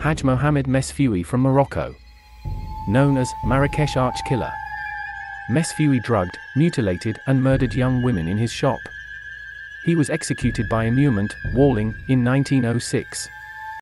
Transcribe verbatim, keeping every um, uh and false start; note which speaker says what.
Speaker 1: Hadj Mohammed Mesfewi from Morocco. Known as Marrakesh Arch Killer. Mesfewi drugged, mutilated and murdered young women in his shop. He was executed by immurement, walling, in nineteen oh six.